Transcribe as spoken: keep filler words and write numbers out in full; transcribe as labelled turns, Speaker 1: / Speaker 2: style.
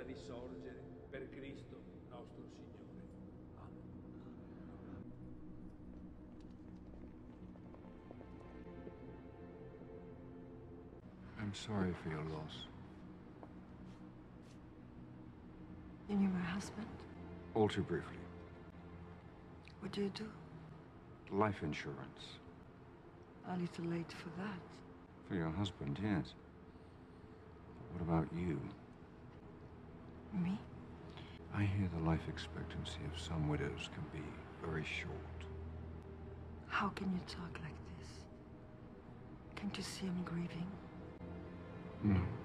Speaker 1: possa risorgere per Cristo nostro Signore. Amen.
Speaker 2: I'm sorry for your loss.
Speaker 3: You knew my husband?
Speaker 2: All too briefly.
Speaker 3: What do you do?
Speaker 2: Life insurance.
Speaker 3: A little late for that.
Speaker 2: For your husband, yes. But what about you?
Speaker 3: Me?
Speaker 2: I hear the life expectancy of some widows can be very short.
Speaker 3: How can you talk like this? Can't you see I'm grieving?
Speaker 2: No.